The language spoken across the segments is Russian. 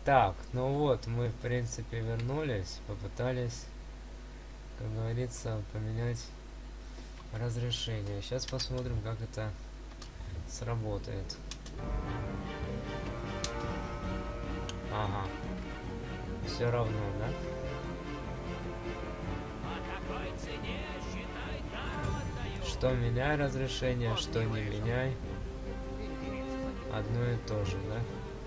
Так, ну вот, мы в принципе вернулись, попытались, как говорится, поменять разрешение. Сейчас посмотрим, как это сработает. Ага, все равно, да? Что меняй разрешение, что не меняй. Одно и то же, да?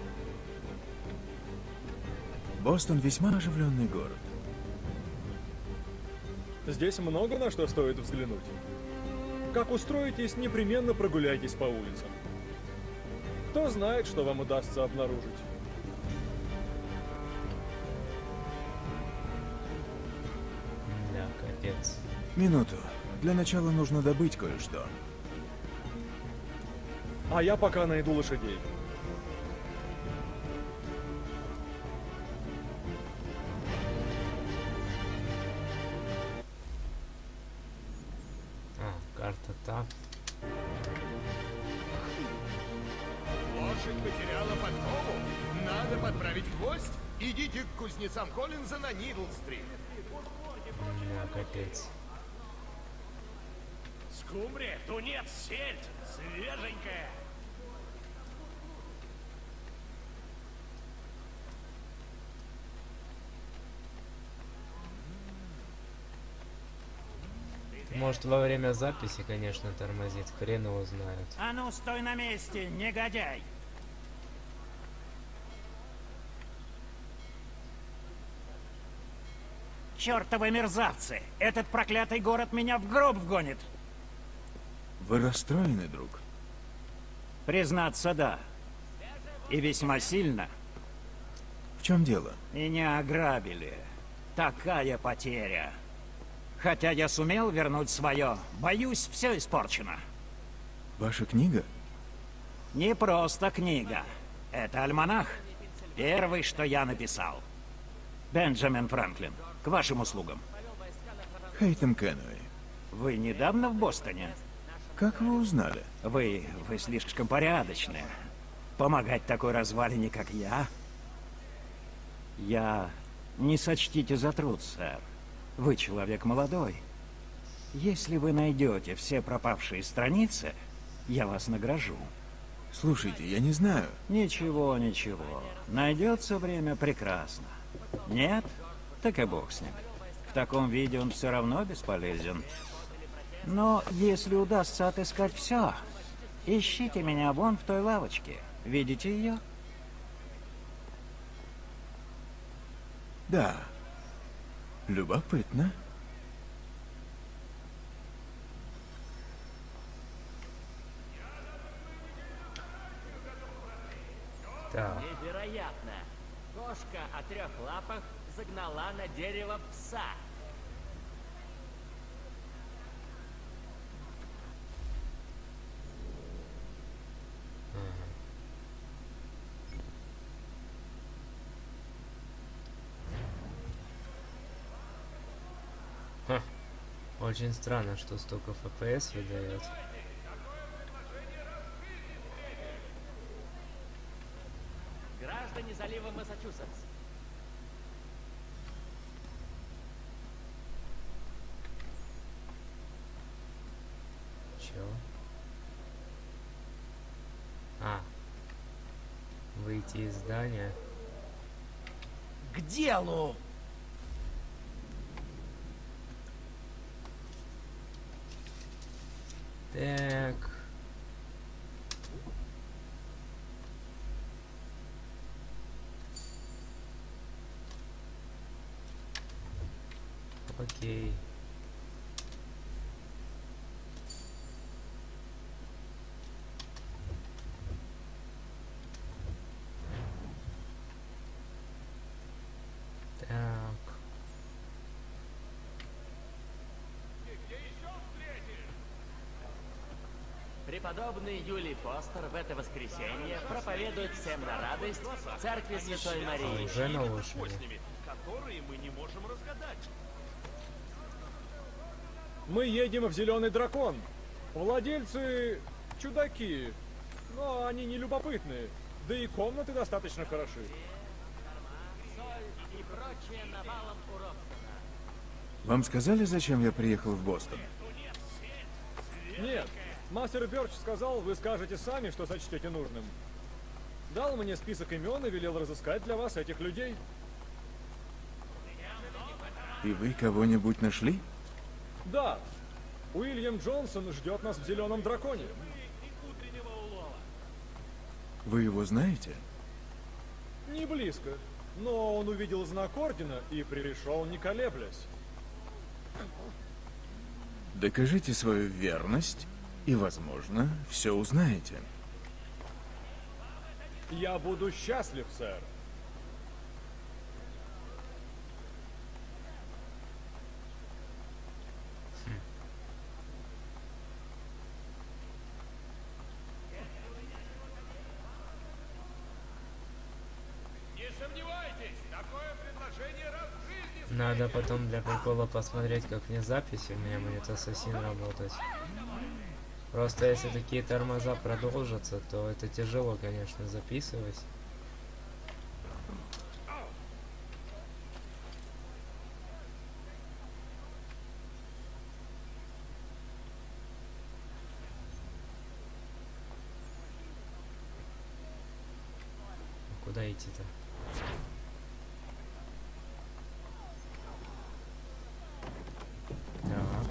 Бостон весьма оживленный город. Здесь много на что стоит взглянуть. Как устроитесь, непременно прогуляйтесь по улицам. Кто знает, что вам удастся обнаружить. Да, капец. Минуту. Для начала нужно добыть кое-что. А я пока найду лошадей. А, карта так. Лошадь потеряла подкову. Надо подправить гвоздь. Идите к кузнецам Коллинза на Нидл-стрит. Да, капец. Скумбрия, тунец, сельдь, свеженькая. Может, во время записи, конечно, тормозит. Хрен его знает. А ну, стой на месте, негодяй! Чёртовы мерзавцы! Этот проклятый город меня в гроб вгонит! Вы расстроены, друг? Признаться, да. И весьма сильно. В чем дело? Меня ограбили. Такая потеря. Хотя я сумел вернуть свое, боюсь, все испорчено. Ваша книга? Не просто книга. Это альманах. Первый, что я написал. Бенджамин Франклин, к вашим услугам. Хейтем Кенуэй. Вы недавно в Бостоне? Как вы узнали? Вы слишком порядочны. Помогать такой развалине, как я? Не сочтите за труд, сэр. Вы человек молодой. Если вы найдете все пропавшие страницы, я вас награжу. Слушайте, я не знаю. Ничего, ничего. Найдется время, прекрасно. Нет? Так и бог с ним. В таком виде он все равно бесполезен. Но если удастся отыскать все, ищите меня вон в той лавочке. Видите ее? Да. Любопытно. Так. Невероятно! Кошка о 3 лапах загнала на дерево пса. Ха. Очень странно, что столько FPS выдает. Граждане залива Массачусетс. Чё? А. Выйти из здания. К делу! Так. Окей. Так. Преподобный Юлий Постер в это воскресенье проповедует всем на радость в церкви Святой Марии. Уже на лошади. Которые мы не можем разгадать. Мы едем в Зеленый Дракон. Владельцы чудаки, но они не любопытные. Да и комнаты достаточно хороши. соль и прочее навалом у Робсона. Вам сказали, зачем я приехал в Бостон? Нет, мастер Бёрч сказал, вы скажете сами, что сочтете нужным. Дал мне список имен и велел разыскать для вас этих людей. И вы кого-нибудь нашли? Да, Уильям Джонсон ждет нас в Зеленом Драконе. Вы его знаете? Не близко, но он увидел знак ордена и пришел, не колеблясь. Докажите свою верность, и, возможно, все узнаете. Я буду счастлив, сэр. Не сомневайтесь, такое предложение раз в жизни. Надо потом для прикола посмотреть, как мне записи, у меня будет ассасин работать. Просто если такие тормоза продолжатся, то это тяжело, конечно, записывать. Куда идти-то? Так.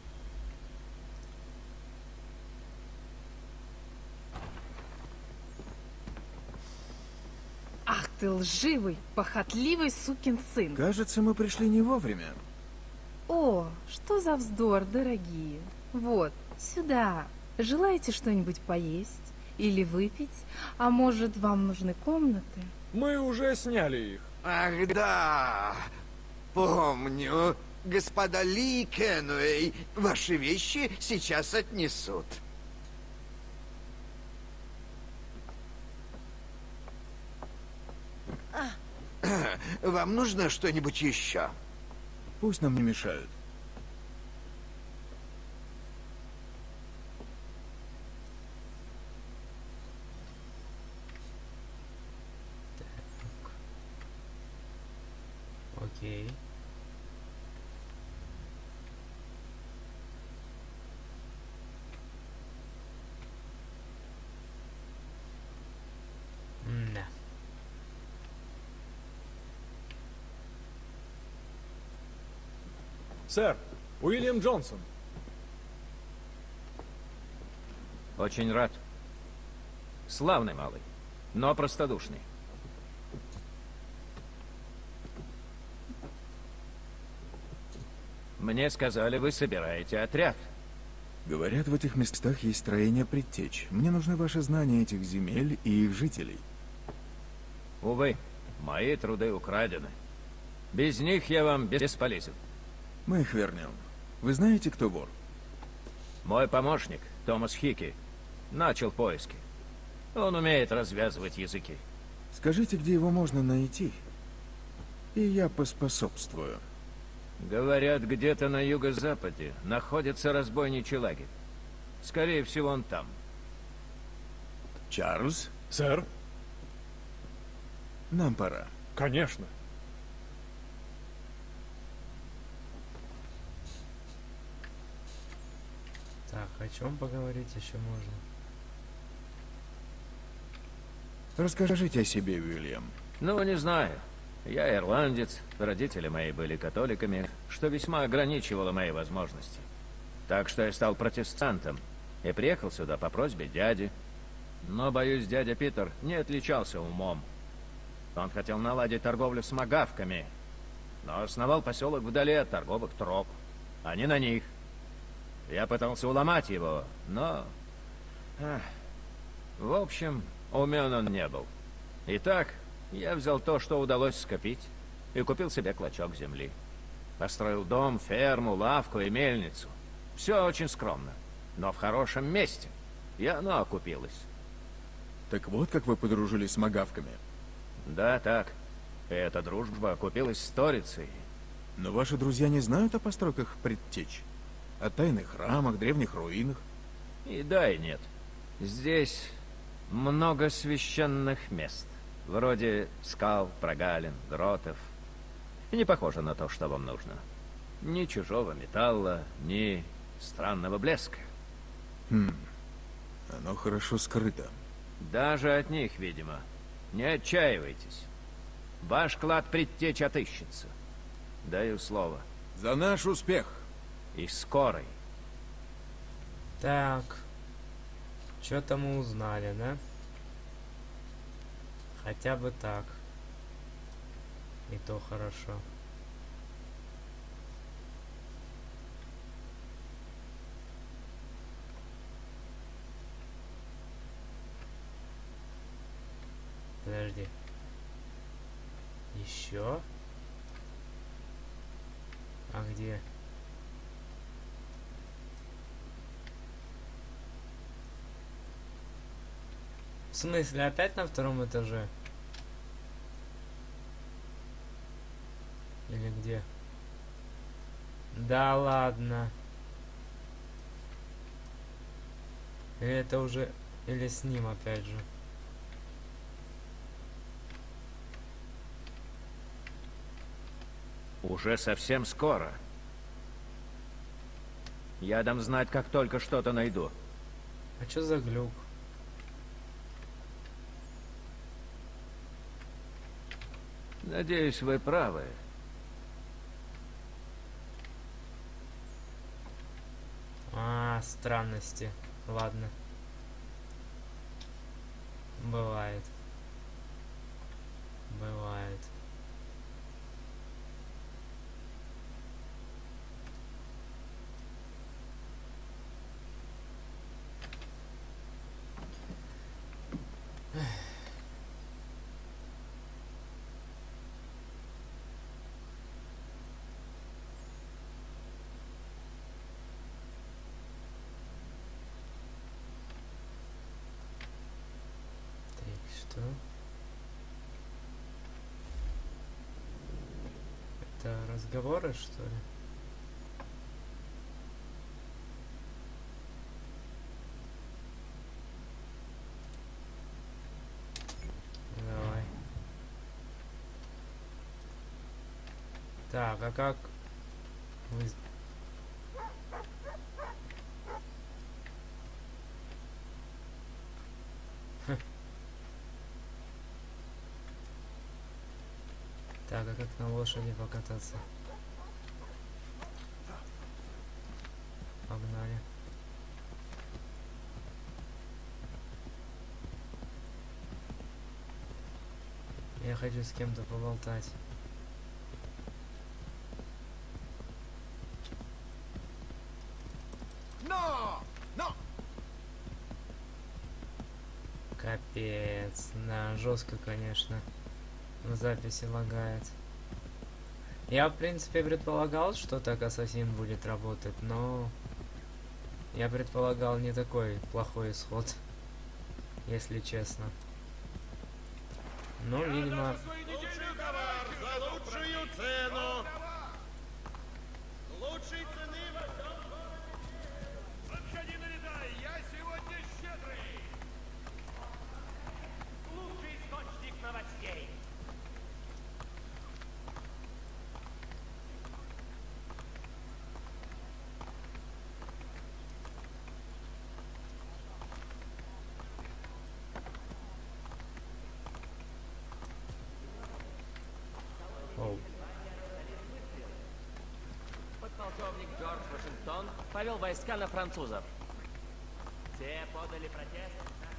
Ах ты лживый, похотливый сукин сын. Кажется, мы пришли не вовремя. О, что за вздор, дорогие. Вот, сюда. Желаете что-нибудь поесть или выпить? А может, вам нужны комнаты? Мы уже сняли их. Ах, да, помню. Господа Ли и Кенуэй, ваши вещи сейчас отнесут. Вам нужно что-нибудь еще? Пусть нам не мешают. Окей. Да. Сэр, Уильям Джонсон. Очень рад. Славный малый, но простодушный. Мне сказали, вы собираете отряд. Говорят, в этих местах есть строение предтеч. Мне нужны ваши знания этих земель и их жителей. Увы, мои труды украдены. Без них я вам бесполезен. Мы их вернем. Вы знаете, кто вор? Мой помощник, Томас Хики, начал поиски. Он умеет развязывать языки. Скажите, где его можно найти, и я поспособствую. Говорят, где-то на юго-западе находится разбойничий лагерь. Скорее всего, он там. Чарльз, Сэр? нам пора. Конечно. Так, о чем поговорить еще можно? Расскажите о себе, Уильям. Ну, не знаю. Я ирландец, родители мои были католиками, что весьма ограничивало мои возможности. Так что я стал протестантом и приехал сюда по просьбе дяди. Но, боюсь, дядя Питер не отличался умом. Он хотел наладить торговлю с магавками, но основал поселок вдали от торговых троп, а не на них. Я пытался уломать его, но... В общем, умен он не был. Итак, я взял то, что удалось скопить, и купил себе клочок земли. Построил дом, ферму, лавку и мельницу. Все очень скромно, но в хорошем месте. И оно окупилось. Так вот, как вы подружились с магавками. Да, так. И эта дружба окупилась сторицей. Но ваши друзья не знают о постройках предтеч? О тайных храмах, древних руинах? И да, и нет. Здесь много священных мест. Вроде скал, прогалин, гротов. И не похоже на то, что вам нужно. Ни чужого металла, ни странного блеска. Оно хорошо скрыто. Даже от них, видимо. Не отчаивайтесь. Ваш клад предтечь отыщется. Даю слово. За наш успех. И скорый. Так. Что-то мы узнали, да? Хотя бы так. И то хорошо. Подожди. Еще? А где? В смысле, опять на втором этаже? Или где? Да ладно. Или это уже... Или с ним опять же. Уже совсем скоро. Я дам знать, как только что-то найду. А чё за глюк? Надеюсь, вы правы. Странности. Ладно. Бывает. Бывает. Что? Это разговоры, что ли? Давай. Так, а как... Так, а как на лошади покататься? Погнали. Я хочу с кем-то поболтать. Капец. Да, жестко, конечно. В записи лагает. Я, в принципе, предполагал, что так Ассасин будет работать, но... Я предполагал не такой плохой исход, если честно. Ну, видимо... Лучший товар за лучшую цену. Лучшей цены во всем городе. Подходи, налетай, я сегодня щедрый. Лучший источник новостей. Подполковник Джордж Вашингтон повел войска на французов. Те подали протест.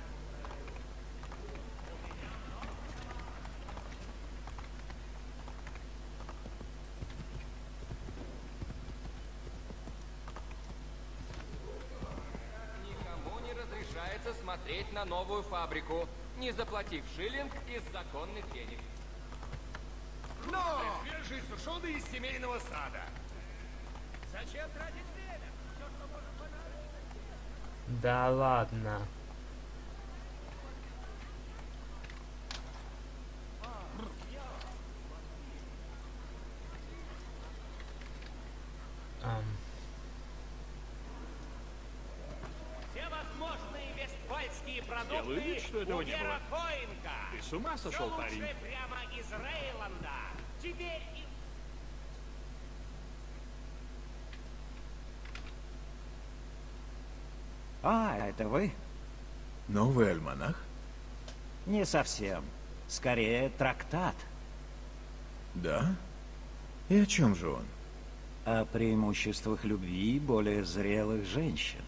Никому не разрешается смотреть на новую фабрику, не заплатив шиллинг из законных денег. Но! Свежие сушеные из семейного сада. Зачем тратить время? Все, что может понадобиться. Да ладно. Все возможные вестфальские Такие продукты Делаю вид, что этого у не было. Гера Коинга. Ты с ума Всё сошел, лучшее парень? прямо из Рейланда. Теперь и... А, это вы? Новый альманах? Не совсем. Скорее, трактат. Да? И о чем же он? О преимуществах любви более зрелых женщин.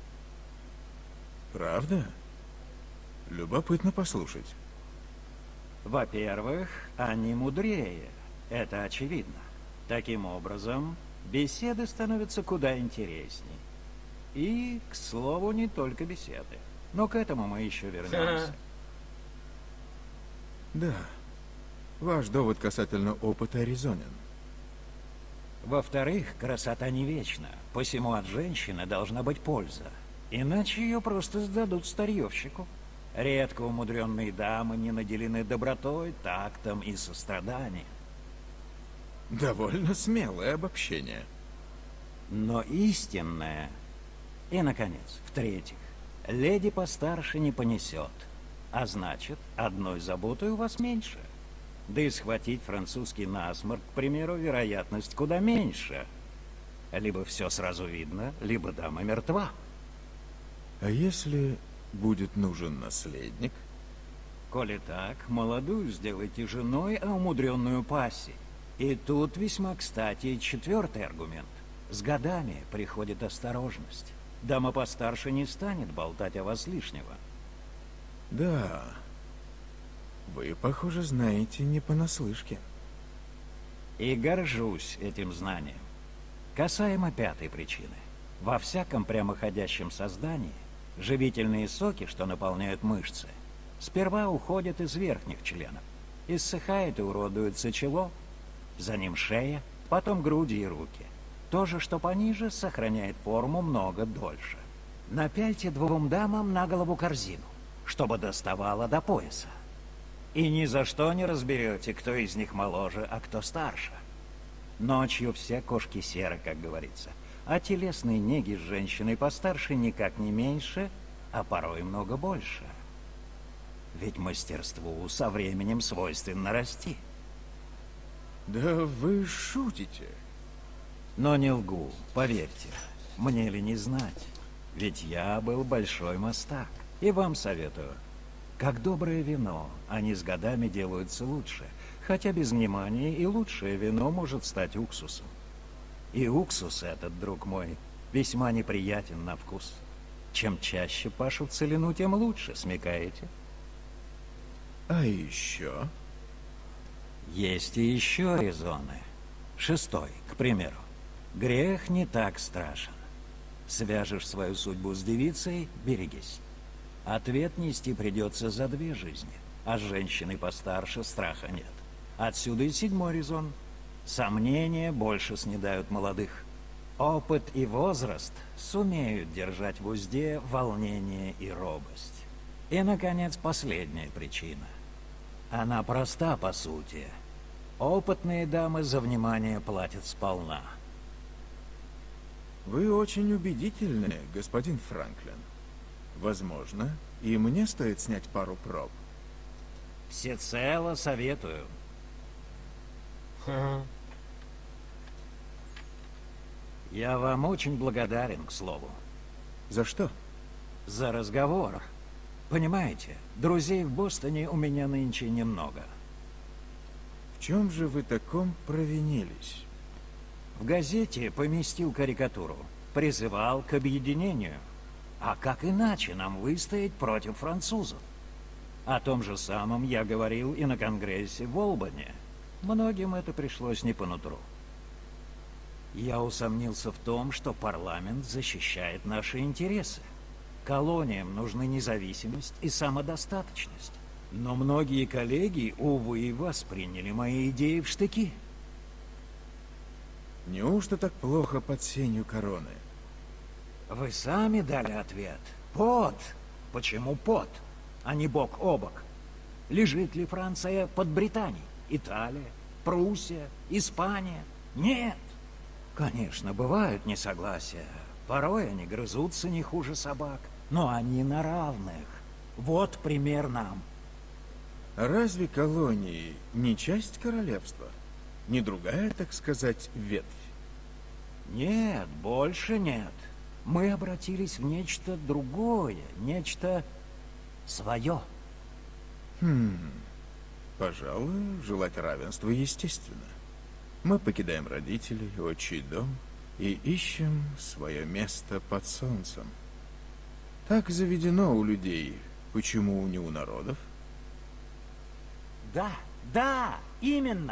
Правда? Любопытно послушать. Во-первых, они мудрее. Это очевидно. Таким образом, беседы становятся куда интересней. И, к слову, не только беседы. Но к этому мы еще вернемся. Да. Ваш довод касательно опыта резонен. Во-вторых, красота не вечна. Посему от женщины должна быть польза. Иначе ее просто сдадут старьевщику. Редко умудренные дамы не наделены добротой, тактом и состраданием. Довольно смелое обобщение. Но истинное. И, наконец, в-третьих, леди постарше не понесет. А значит, одной заботой у вас меньше. Да и схватить французский насморк, к примеру, вероятность куда меньше. Либо все сразу видно, либо дама мертва. А если будет нужен наследник? Коли так, молодую сделайте женой, а умудренную пассией. И тут весьма кстати и четвертый аргумент. С годами приходит осторожность. Дама постарше не станет болтать о вас лишнего. Да. Вы, похоже, знаете не понаслышке. И горжусь этим знанием. Касаемо пятой причины. Во всяком прямоходящем создании живительные соки, что наполняют мышцы, сперва уходят из верхних членов. Иссыхает и уродуется чело, за ним шея, потом груди и руки. То же, что пониже, сохраняет форму много дольше. Напяльте двум дамам на голову корзину, чтобы доставало до пояса. И ни за что не разберете, кто из них моложе, а кто старше. Ночью все кошки серы, как говорится. А телесные неги с женщиной постарше никак не меньше, а порой много больше. Ведь мастерству со временем свойственно расти. Да вы шутите. Но не лгу, поверьте. Мне ли не знать? Ведь я был большой мастак. И вам советую. Как доброе вино, они с годами делаются лучше. Хотя без внимания и лучшее вино может стать уксусом. И уксус этот, друг мой, весьма неприятен на вкус. Чем чаще пашут целину, тем лучше, смекаете? А еще? Есть и еще резоны. Шестой, к примеру. Грех не так страшен. Свяжешь свою судьбу с девицей — берегись. Ответ нести придется за 2 жизни, а с женщиной постарше страха нет. Отсюда и 7-й резон. Сомнения больше снедают молодых. Опыт и возраст сумеют держать в узде волнение и робость. И, наконец, последняя причина. Она проста по сути. Опытные дамы за внимание платят сполна. Вы очень убедительны, господин Франклин. Возможно, и мне стоит снять пару проб. Всецело советую. Я вам очень благодарен, к слову. За что? За разговор. Понимаете, друзей в Бостоне у меня нынче немного. В чем же вы таком провинились? В газете поместил карикатуру. Призывал к объединению. А как иначе нам выстоять против французов? О том же самом я говорил и на Конгрессе в Олбани. Многим это пришлось не по нутру. Я усомнился в том, что парламент защищает наши интересы. Колониям нужны независимость и самодостаточность. Но многие коллеги, увы, восприняли мои идеи в штыки. Неужто так плохо под сенью короны? Вы сами дали ответ. Под. Почему под, а не бок о бок? Лежит ли Франция под Британией? Италия? Пруссия? Испания? Нет. Конечно, бывают несогласия. Порой они грызутся не хуже собак. Но они на равных. Вот пример нам. Разве колонии не часть королевства? Не другая, так сказать, ветвь? Нет, больше нет. Мы обратились в нечто другое, нечто свое. Пожалуй, желать равенства естественно. Мы покидаем родителей, отчий дом и ищем свое место под солнцем. Так заведено у людей. Почему не у народов? Да, именно.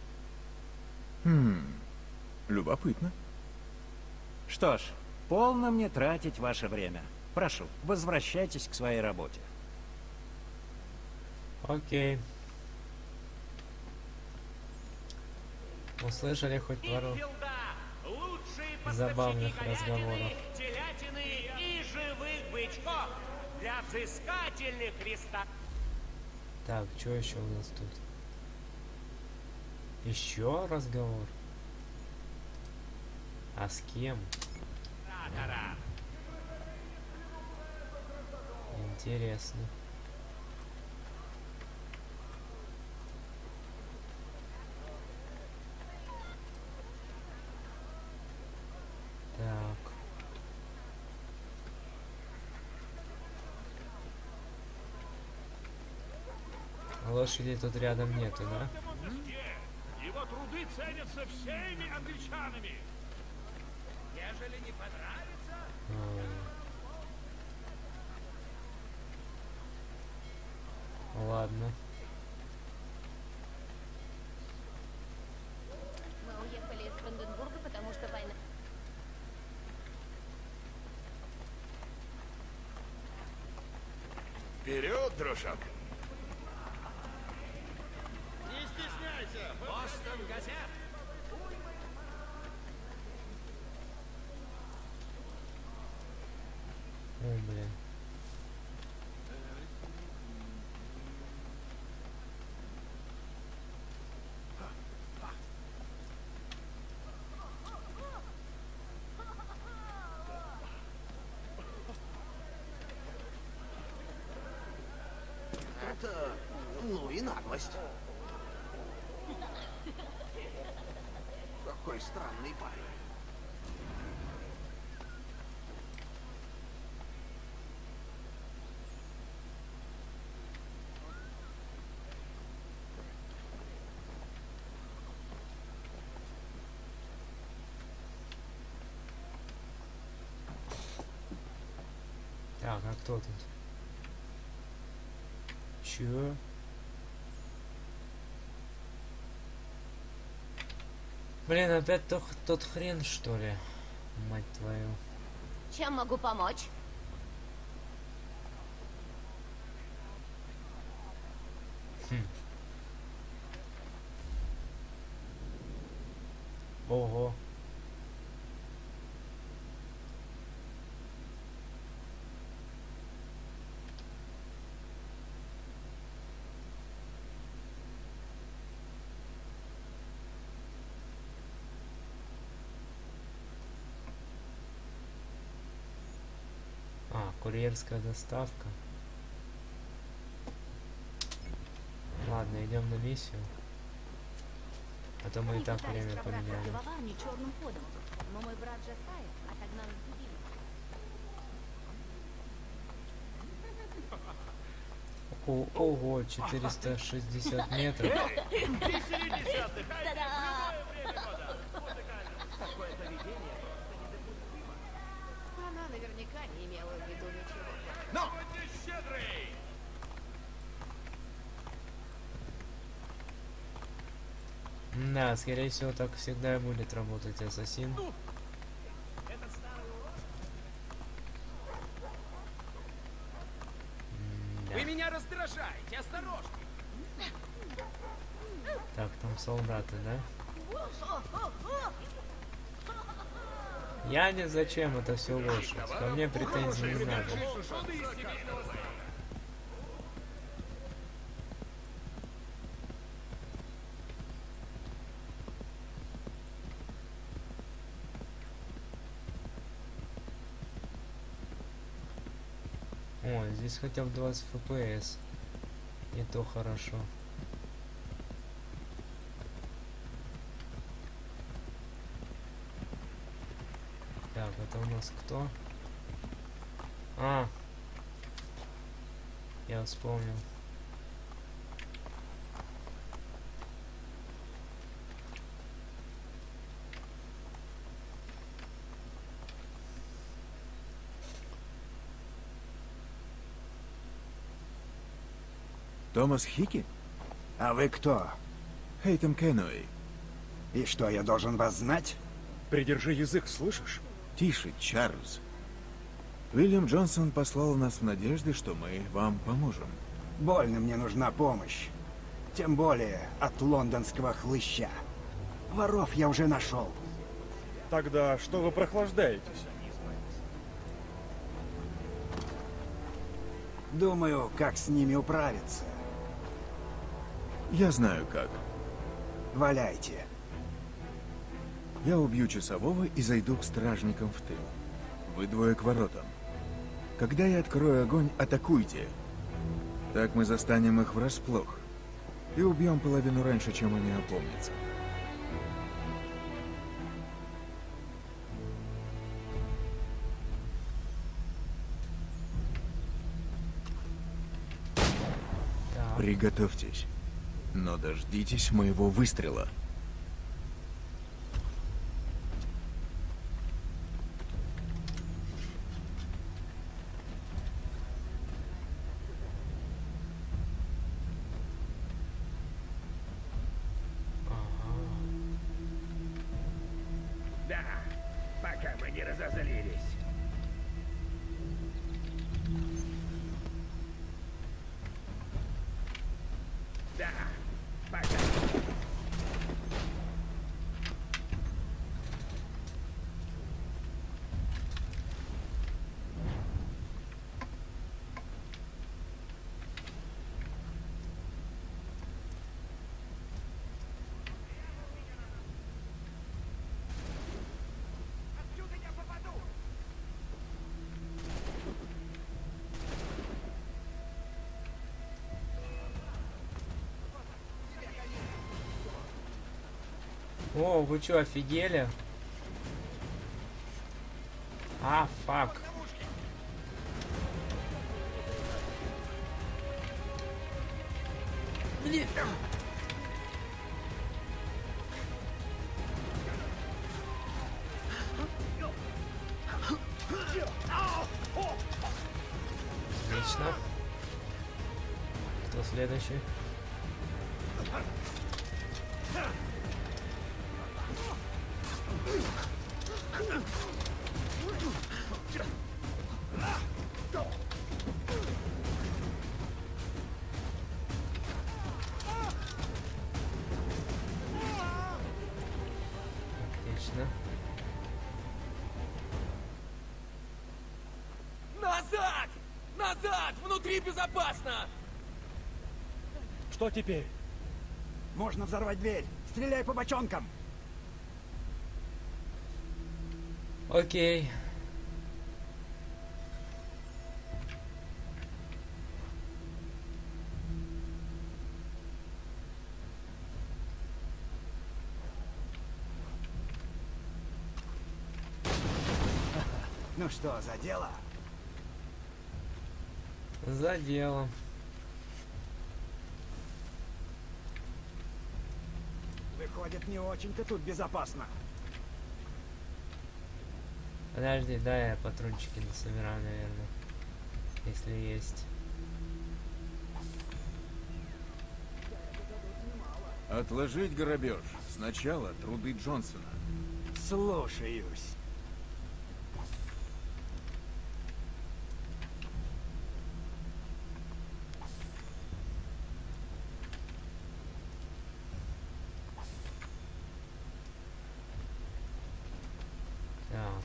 Любопытно. Что ж, полно мне тратить ваше время. Прошу, возвращайтесь к своей работе. Окей. Услышали хоть пару забавных разговоров. Телятины и живых бычков для взыскательных ресторанов. Так, что еще у нас тут? Еще разговор? А с кем? Интересно. Так. Лошади тут рядом нету, да? Его труды ценятся всеми англичанами. Ежели не понравится... Ладно. Мы уехали из Бранденбурга, потому что война... Вперед, дружок! Не стесняйся! Бостон газет! О, блин. Это... ну и наглость. Какой странный парень. Так, а кто тут? Чё? Блин, опять тот хрен, что ли? Мать твою. Чем могу помочь? Ого. Курьерская доставка. Ладно, идем на миссию. А то мы и так время поменяли. Черным ходом, но мой брат Джасай отогнал другими. Ого, 460 метров. Она наверняка не имела в виду ничего. Но! Да, скорее всего, так всегда и будет работать ассасин. Вы меня раздражаете, осторожно! Так, там солдаты, да? Я не зачем это все лошадь. Ко мне претензий не надо. О, здесь хотя бы 20 FPS. И то хорошо. Так, это у нас кто? А! Я вспомнил. Томас Хики? А вы кто? Хейтем Кенуэй. И что, я должен вас знать? Придержи язык, слышишь? Тише, Чарльз. Уильям Джонсон послал нас в надежде, что мы вам поможем. Больно мне нужна помощь. Тем более от лондонского хлыща. Воров я уже нашел. Тогда что вы прохлаждаетесь? Думаю, как с ними управиться. Я знаю как. Валяйте. Я убью часового и зайду к стражникам в тыл. Вы двое к воротам. Когда я открою огонь, атакуйте. Так мы застанем их врасплох. И убьем половину раньше, чем они опомнятся. Приготовьтесь. Но дождитесь моего выстрела. Да, пока мы не разозлились. Да, пока. О, вы чё, офигели? А, фак. Блин. Отлично. Кто следующий? Отлично. Назад! Назад! Внутри безопасно! Что теперь? Можно взорвать дверь. Стреляй по бочонкам. Окей. Ну что, за дело? За дело. Выходит, не очень-то тут безопасно. Подожди, да, я патрончики насобираю, наверное. Если есть. Отложить грабеж. Сначала труды Джонсона. Слушаюсь. Так.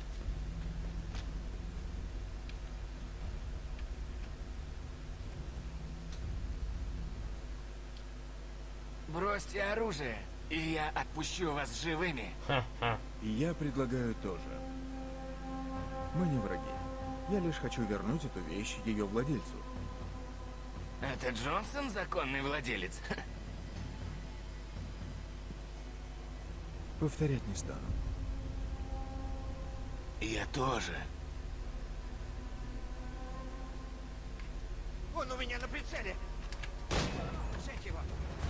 Бросьте оружие, и я отпущу вас живыми. Ха-ха. И я предлагаю тоже. Мы не враги. Я лишь хочу вернуть эту вещь ее владельцу. Это Джонсон законный владелец? Повторять не стану. Я тоже. Он у меня на прицеле. Взять его.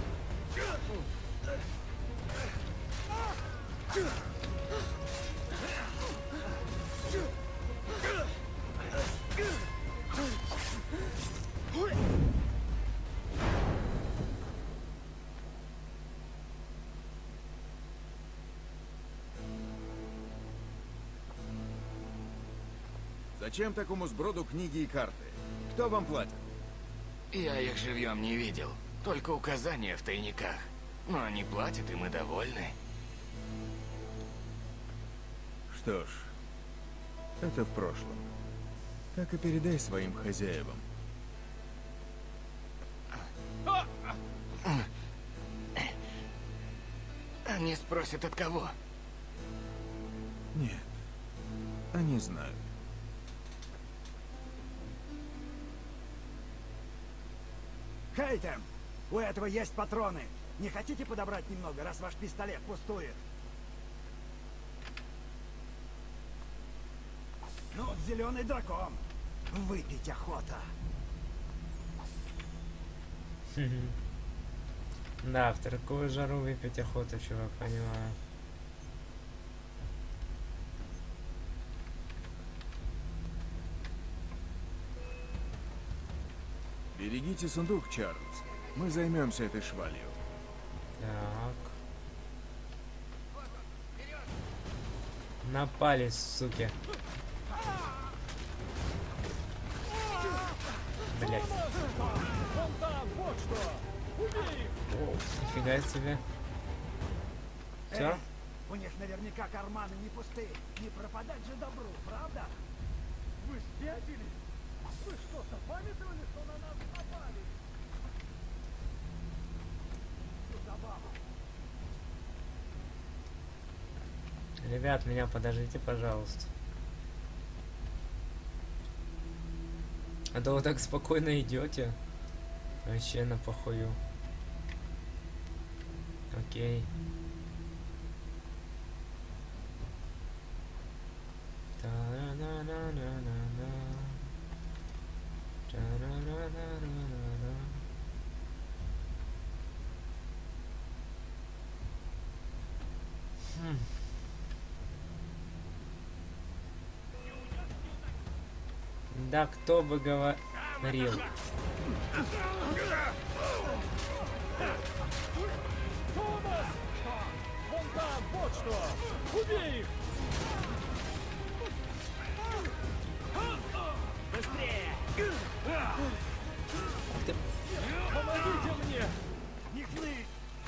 Зачем такому сброду книги и карты? Кто вам платит? Я их живьем не видел. Только указания в тайниках. Но они платят, и мы довольны. Что ж, это в прошлом. Так и передай своим хозяевам. Они спросят, от кого? Нет, они знают. Хейтем, у этого есть патроны. Не хотите подобрать немного, раз ваш пистолет пустует? Ну, зеленый дракон. Выпить охота. Да, в такую жару выпить охоту, чувак, понимаю. Берегите сундук, Чарльз. Мы займемся этой швалью. Так. Напали, суки. Блять. Вон там, вот что! Убей их! Нифига себе. Все? У них наверняка карманы не пустые. Не пропадать же добру, правда? Вы спятили? Вы что, запамятовали, что на нас напали? Забава. Ребят, меня подождите, пожалуйста. А то вы так спокойно идете. Вообще на похую. Окей. Та-на-на-на-на-на. Та-на-на-на-на-на-на. Да кто бы говорил. Томас! Вон там, вот что! Убей их! Быстрее! Помогите мне! Не хны!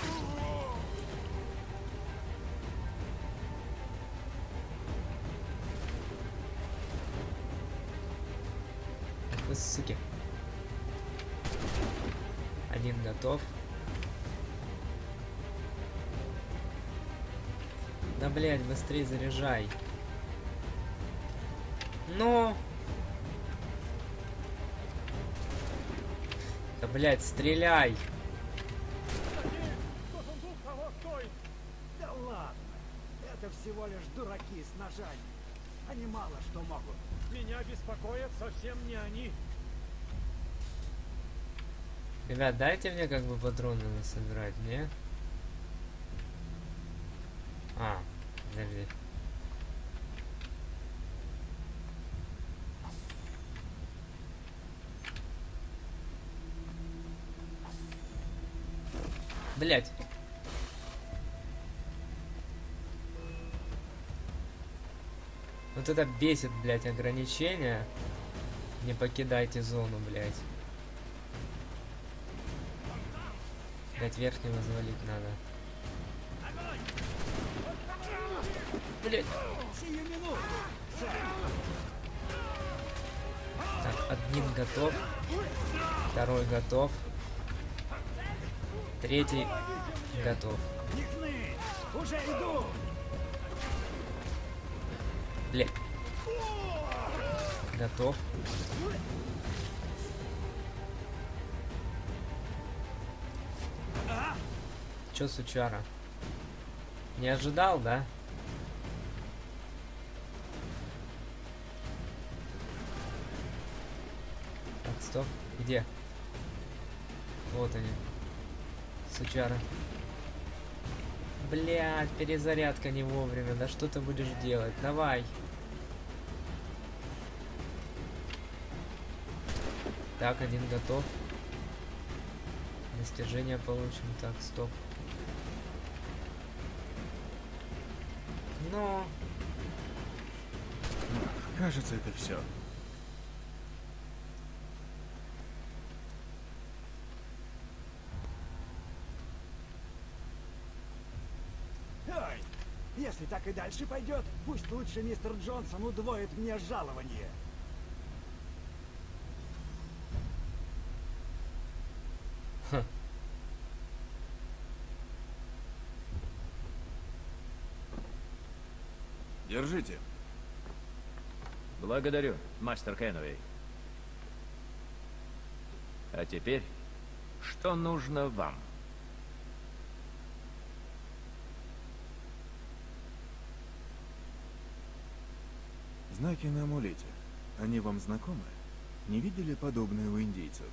Вы суки. Один готов. Да, блядь, быстрее заряжай. Ну. Да, блядь, стреляй. Да ладно. Это всего лишь дураки с ножами. Они мало что могут. Меня беспокоят совсем не они. Ребят, дайте мне как бы патроны насобирать, не? А, подожди. Блять. Вот это бесит, блять, ограничения. Не покидайте зону, блять. Блять, верхнего завалить надо. Блять. Так, один готов. Второй готов. Третий готов. Уже иду! Блять. Готов. Чё, сучара? Не ожидал, да? Так, стоп. Где? Вот они. Сучара. Блядь, перезарядка не вовремя. Да что ты будешь делать? Давай. Так, один готов. Достижение получим. Так, стоп. Но... Кажется, это все. Ой, если так и дальше пойдет, пусть лучше мистер Джонсон удвоит мне жалование. Держите. Благодарю, мастер Кенуэй. А теперь, что нужно вам? Знаки на амулете. Они вам знакомы? Не видели подобное у индейцев?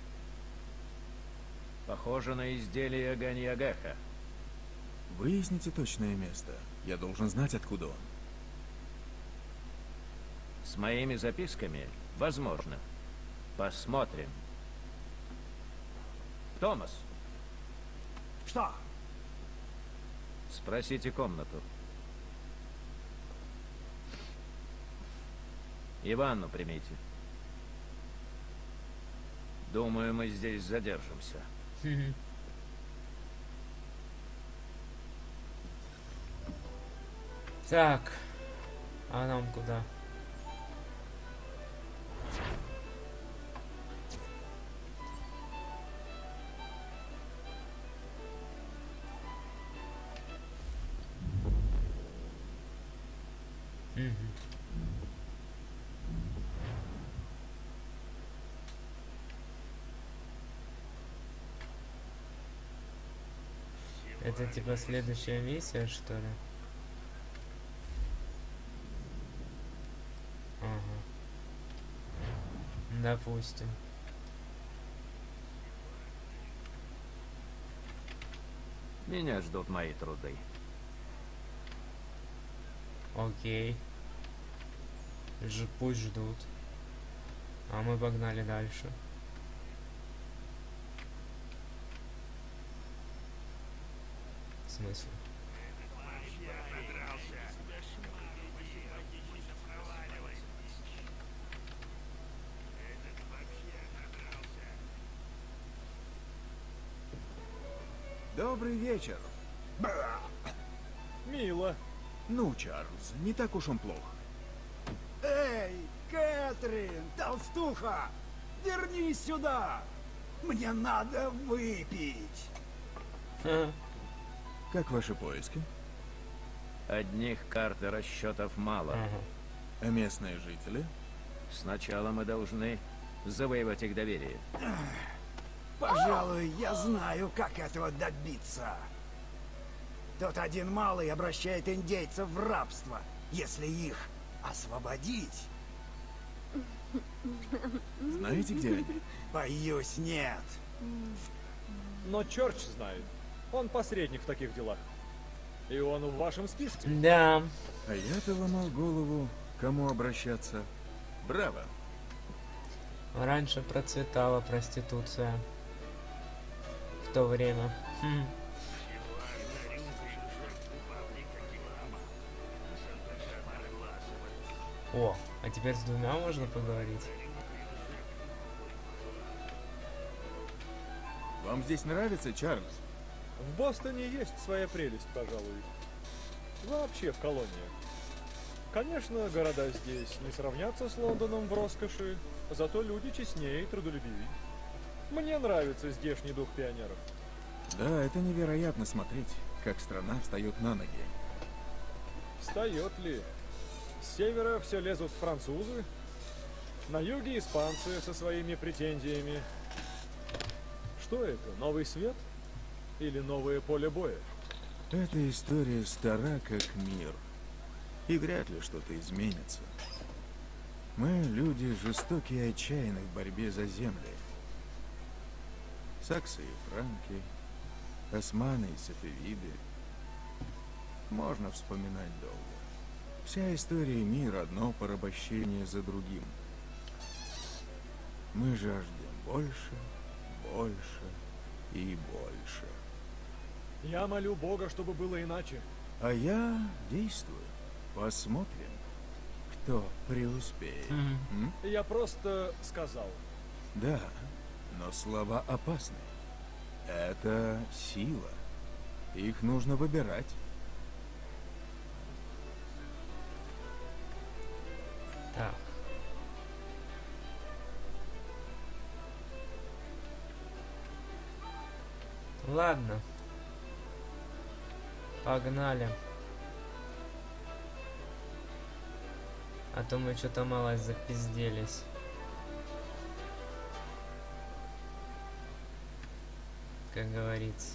Похоже на изделие Ганьягаха. Выясните точное место. Я должен знать, откуда он. С моими записками? Возможно. Посмотрим. Томас. Что? Спросите комнату. И ванну примите. Думаю, мы здесь задержимся. Так. А нам куда? Это типа следующая миссия, что ли? Ага. Допустим. Меня ждут мои труды. Окей. Пусть ждут. А мы погнали дальше. В смысле? Добрый вечер. Мило. Ну, Чарльз, не так уж он плох. Эй, Кэтрин, толстуха! Вернись сюда! Мне надо выпить! Как ваши поиски? Одних карт и расчетов мало. А местные жители? Сначала мы должны завоевать их доверие. Пожалуй, я знаю, как этого добиться. Тот один малый обращает индейцев в рабство, если их освободить. Знаете, где они? Боюсь, нет. Но Чёрч знает. Он посредник в таких делах. И он в вашем списке. Да. А я-то ломал голову, кому обращаться. Браво. Раньше процветала проституция. В то время. О, а теперь с двумя можно поговорить? Вам здесь нравится, Чарльз? В Бостоне есть своя прелесть, пожалуй. Вообще в колониях. Конечно, города здесь не сравнятся с Лондоном в роскоши, зато люди честнее и трудолюбивее. Мне нравится здешний дух пионеров. Да, это невероятно смотреть, как страна встает на ноги. Встает ли? С севера все лезут французы, На юге испанцы со своими претензиями. Что это? Новый свет? Или новое поле боя? Эта история стара как мир. И вряд ли что-то изменится. Мы, люди, жестокие и отчаянны в борьбе за земли. Саксы и франки, османы и сафевиды. Можно вспоминать долго. Вся история мира — одно порабощение за другим. Мы жаждем больше, больше и больше. Я молю Бога, чтобы было иначе. А я действую. Посмотрим, кто преуспеет. Я просто сказал. Да, но слова опасны. Это сила. Их нужно выбирать. Так. Ладно. Погнали. А то мы что-то мало запизделись. Как говорится.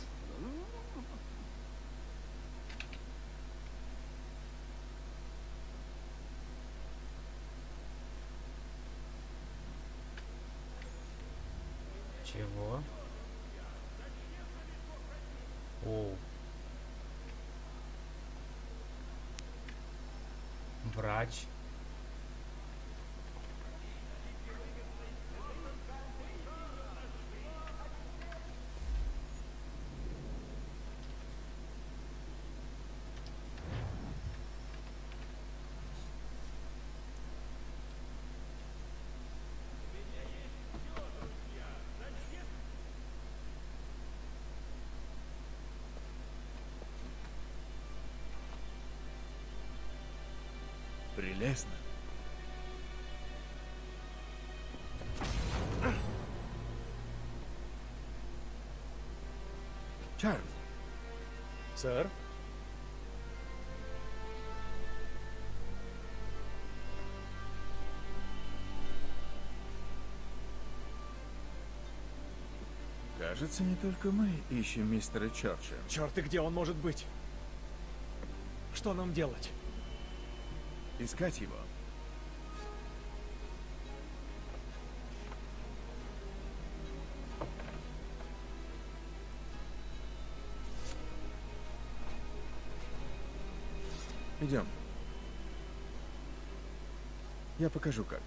Чего? Оу. Врач. Прелестно. Чарльз. Сэр? Кажется, не только мы ищем мистера Чорча. Черт, и где он может быть? Что нам делать? Искать его. Идем. Я покажу как.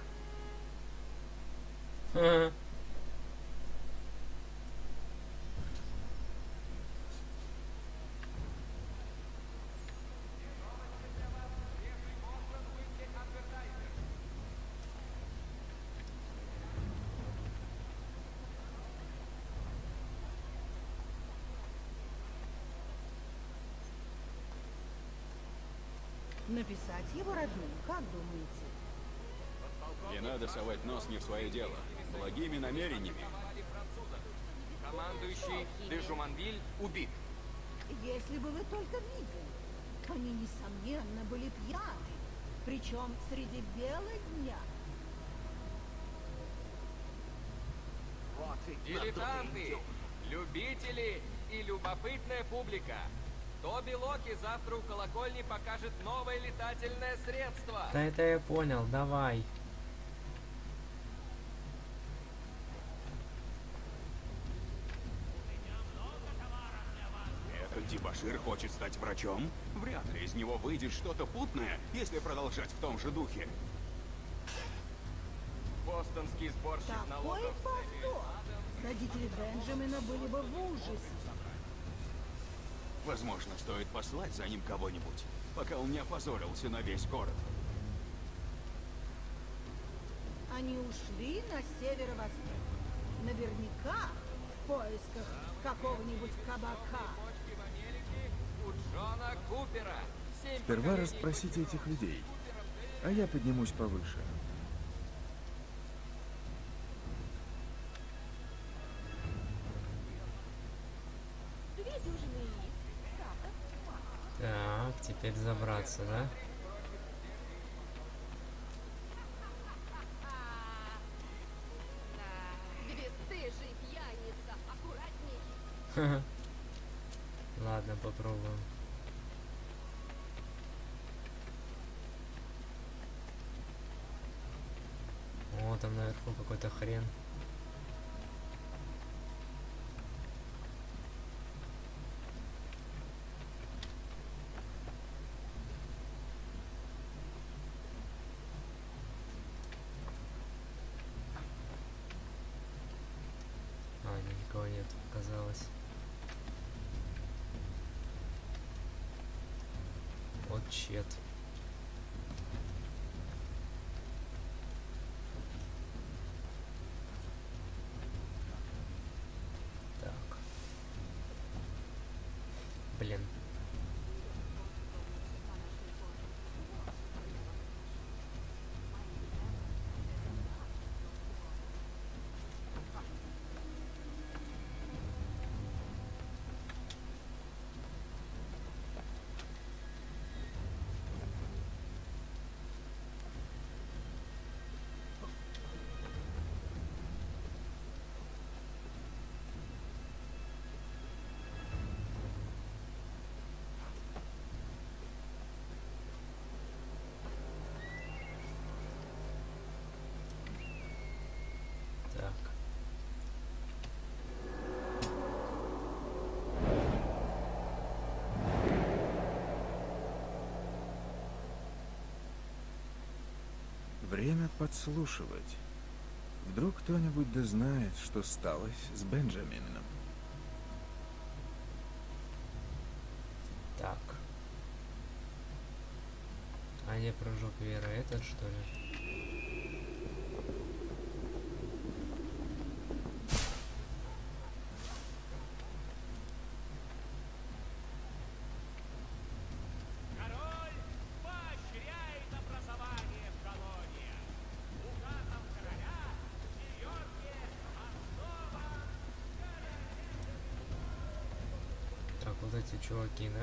Написать его родным, как думаете? Не надо совать нос не в свое дело. Благими намерениями. Командующий де Жуманвиль убит. Если бы вы только видели, они, несомненно, были пьяны. Причем среди бела дня. Дилетанты, любители и любопытная публика. Тоби Локи завтра у колокольни покажет новое летательное средство. Да это я понял, давай. Этот дебошир хочет стать врачом? Вряд ли из него выйдет что-то путное, если продолжать в том же духе. Бостонский сборщик Такой налогов. позор! Родители Бенджамина были бы в ужасе. Возможно, стоит послать за ним кого-нибудь, пока он не опозорился на весь город. Они ушли на северо-восток. Наверняка в поисках какого-нибудь кабака. У Джона Купера. Сперва расспросите этих людей, а я поднимусь повыше. Так, теперь забраться, да? Ладно, попробуем. О, там наверху какой-то хрен. Никого нет, оказалось. Вот чет. Так. Блин. Так. Время подслушивать. Вдруг кто-нибудь да знает, что сталось с Бенджамином. Так. А не прыжок веры этот, что ли? Так, вот эти чуваки, да?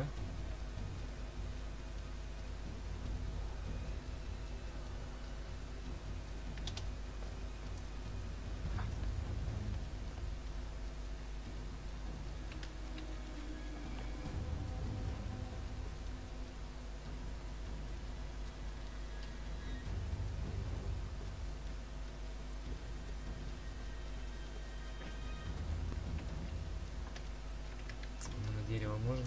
На дерево можно?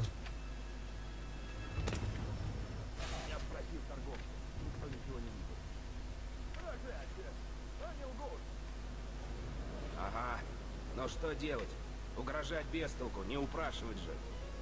Я спросил торговца, никто ничего не видел. Проклятие! Они лгут! Ага. Но что делать? Угрожать без толку, не упрашивать же.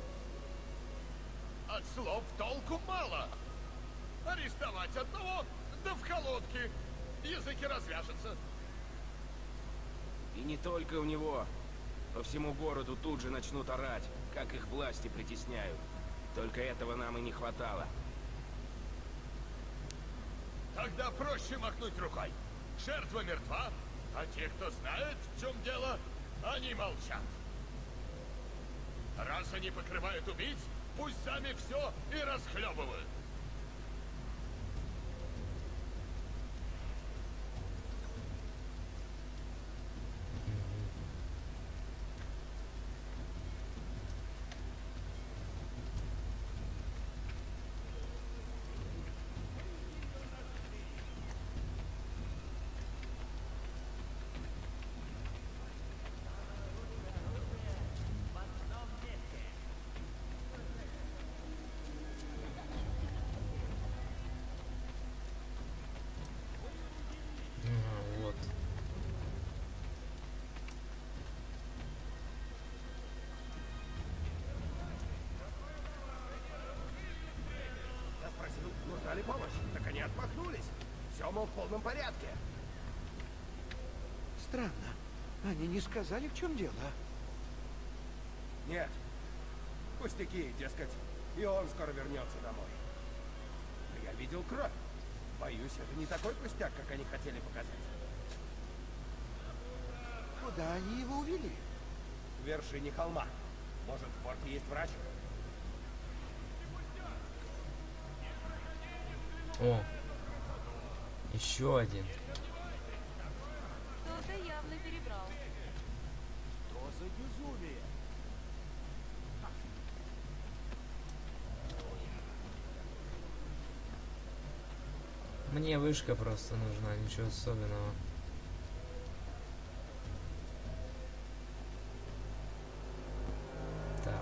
От слов толку мало. Арестовать одного, да в колодке. Языки развяжутся. И не только у него. По всему городу тут же начнут орать, как их власти притесняют. Только этого нам и не хватало. Тогда проще махнуть рукой. Жертва мертва, а те, кто знает, в чем дело, они молчат. Раз они покрывают убийц, пусть сами все и расхлебывают. Вот. Я спросил, нужна ли помощь, так они отмахнулись. Все, мол, в полном порядке. Странно. Они не сказали, в чем дело. Нет. Пустяки, дескать. И он скоро вернется домой. Но я видел кровь. Боюсь, это не такой пустяк, как они хотели показать. Куда они его увели? К вершине холма. Может, в порте есть врач? О! Еще один. Кто-то явно перебрал. Что за безумие? Мне вышка просто нужна, ничего особенного. Так.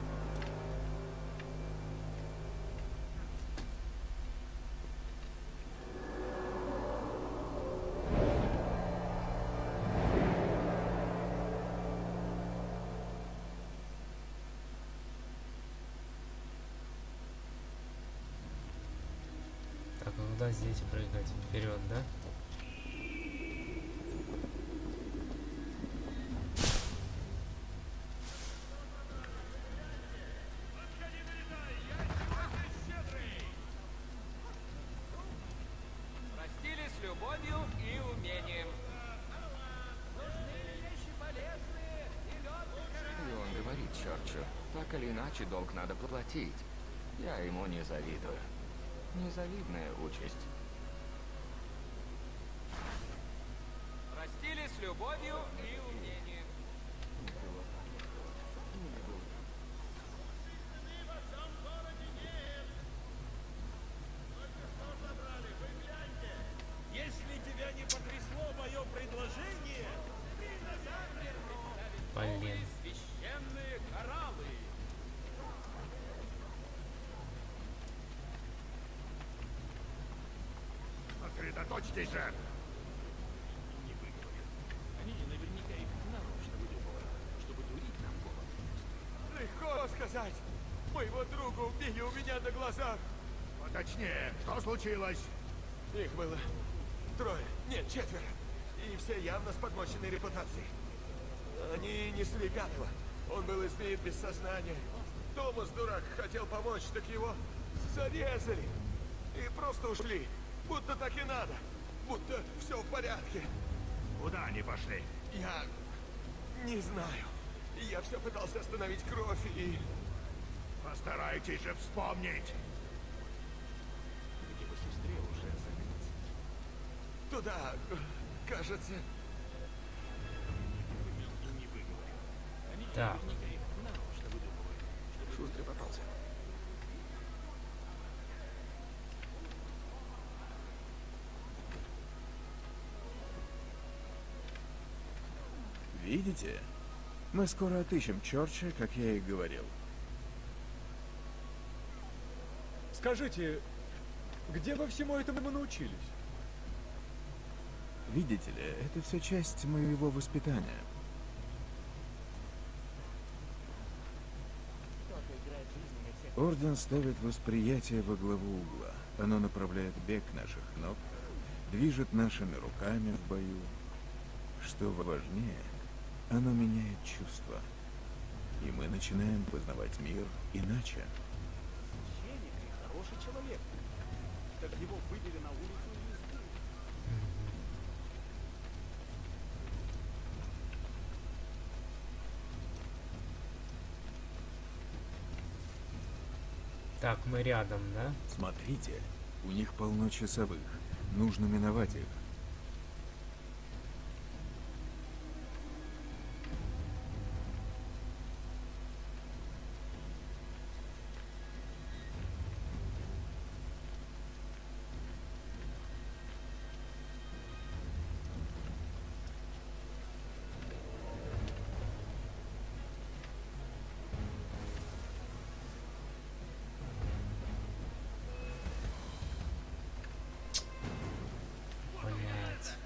Так, а куда здесь прыгать? Вперед, да? Растили с любовью и умением. Нужны ли вещи полезные и лед? И он говорит Чёрчу, так или иначе долг надо платить. Я ему не завидую. Незавидная участь. Растили с любовью и умением. Если тебя не потрясло мое предложение, ты назад вернул Блин. священные кораллы. Сосредоточьтесь же! Не выговорят. Они наверняка их нарочно выдумывают, чтобы дурить нам голову. Легко сказать. Моего друга убили у меня на глазах. Поточнее, что случилось? Их было трое, нет, четверо. И все явно с подмоченной репутацией. Они несли пятого. Он был избит без сознания. Томас, дурак, хотел помочь, так его зарезали. И просто ушли. Будто так и надо. Будто все в порядке. Куда они пошли? Я не знаю. Я все пытался остановить кровь и... Постарайтесь же вспомнить. Где бы сестре уже заняться? Туда, кажется... Не выговорят. Они Так. наверняка их нарочно выдумывают, чтобы... Шустрый попался. Видите? Мы скоро отыщем Чёрча, как я и говорил. Скажите, где вы всему этому научились? Видите ли, это все часть моего воспитания. Орден ставит восприятие во главу угла. Оно направляет бег наших ног, движет нашими руками в бою. Что важнее, оно меняет чувства. И мы начинаем познавать мир иначе. Священник и хороший человек. Так его вывели на улицу и избили. Так, мы рядом, да? Смотрите, у них полно часовых. Нужно миновать их. Блять.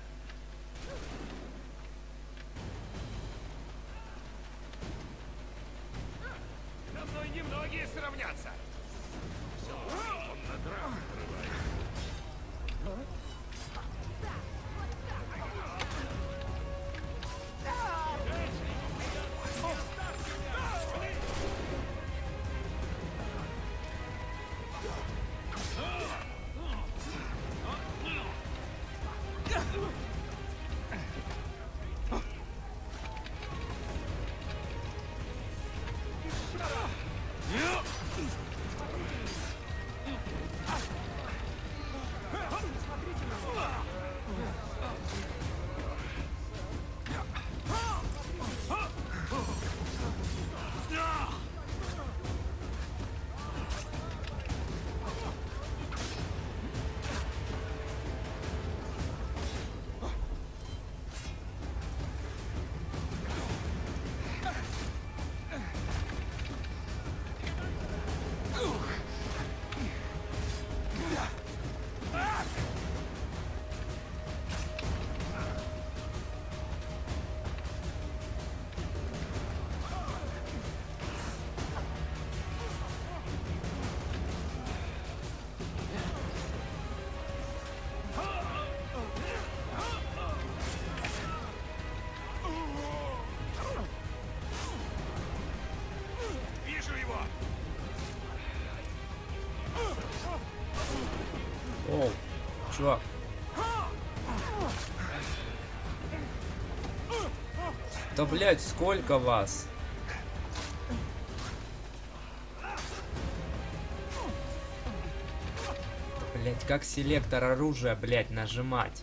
Со мной немногие сравнятся. Все, он на драку отрывает. чувак. Да, блядь, сколько вас? Блядь, как селектор оружия, блядь, нажимать?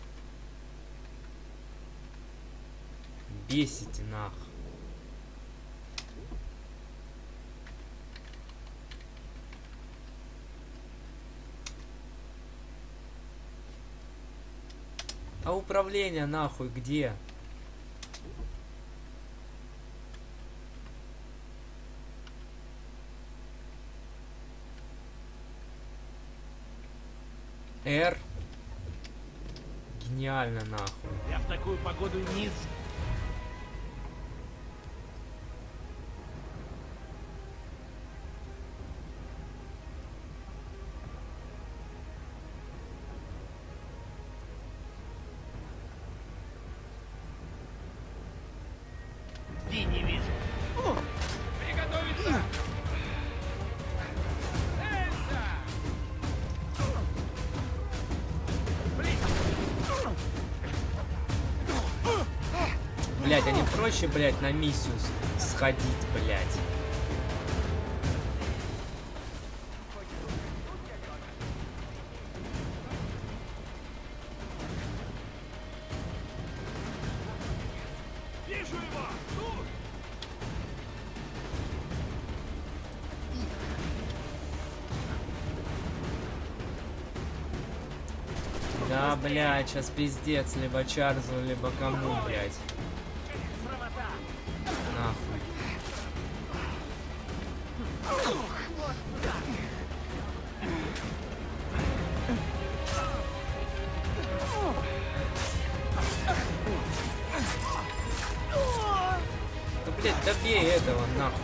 Бесите нах. А управление нахуй где? R. Гениально нахуй. Я в такую погоду низ. И не вижу. Приготовиться! Блять, а не проще, блять, на миссию сходить, блять. Вижу его! Тут! Да, блять, сейчас пиздец, либо Чарльзу, либо кому, блять. Нахуй. Да, блять, добей этого, нахуй.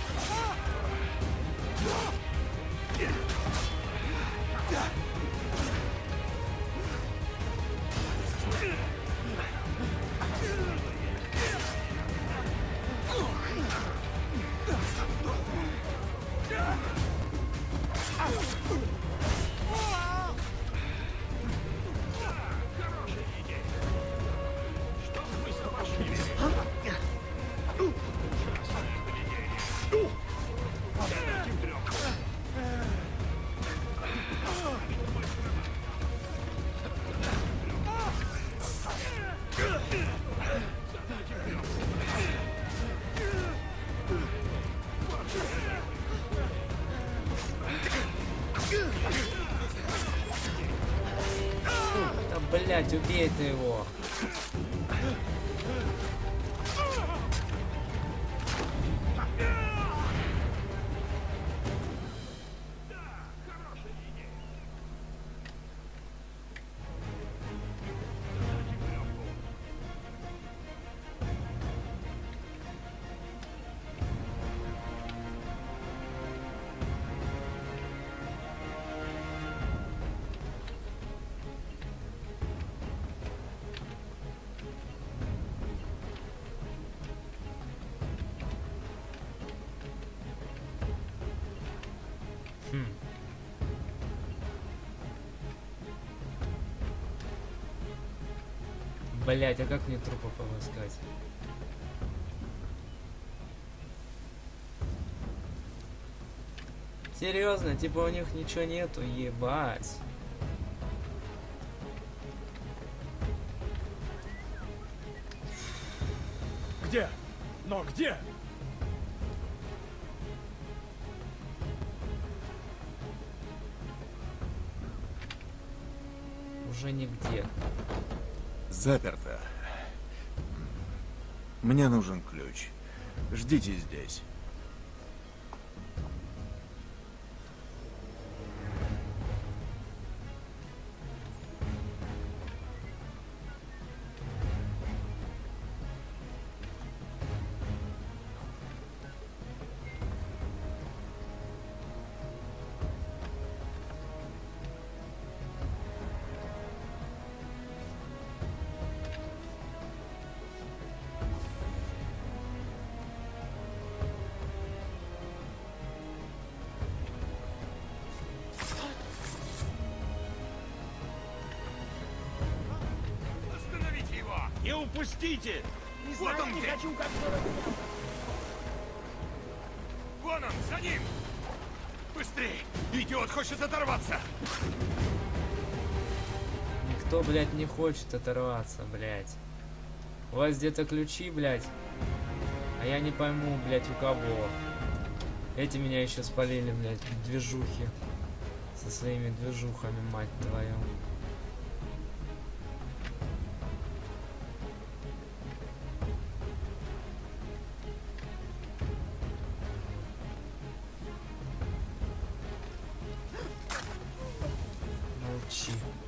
Да, блять, убей ты его. Блять, а как мне трупов обыскать? Серьезно, типа у них ничего нету, ебать. Где? Но где? Уже нигде. Заперто. Мне нужен ключ. Ждите здесь. Пустите! Не Вот знаю, он не где! хочу, как скоро меня. Вон он, за ним! Быстрее! Идиот хочет оторваться! Никто, блядь, не хочет оторваться, блядь. У вас где-то ключи, блядь. А я не пойму, блядь, у кого. Эти меня еще спалили, блядь, движухи. Со своими движухами, мать твою. Молчи.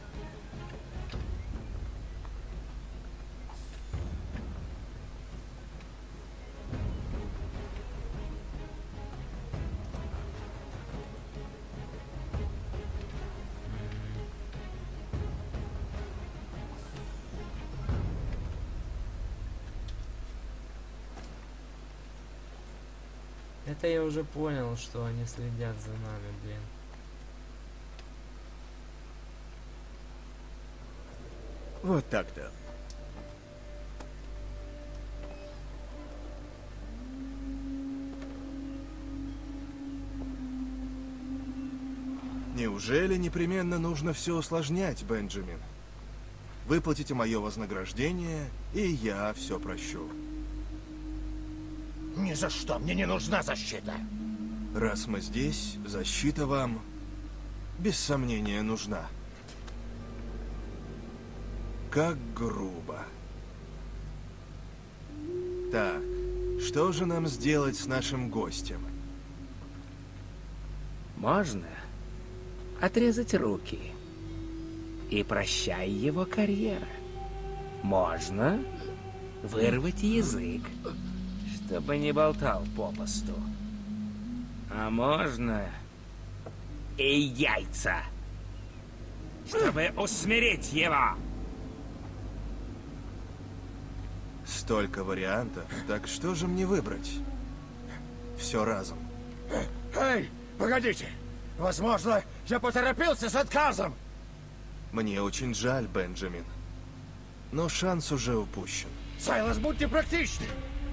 Это я уже понял, что они следят за нами, блин. Вот так-то. Неужели непременно нужно все усложнять, Бенджамин? Выплатите мое вознаграждение, и я все прощу. Ни за что, мне не нужна защита. Раз мы здесь, защита вам, без сомнения, нужна. Как грубо. Так, что же нам сделать с нашим гостем? Можно отрезать руки. И прощай его карьера. Можно вырвать язык, чтобы не болтал попусту. А можно и яйца, чтобы усмирить его. Столько вариантов, так что же мне выбрать? Все разом. Эй, погодите! Возможно, я поторопился с отказом! Мне очень жаль, Бенджамин. Но шанс уже упущен. Сайлас, будьте практичны!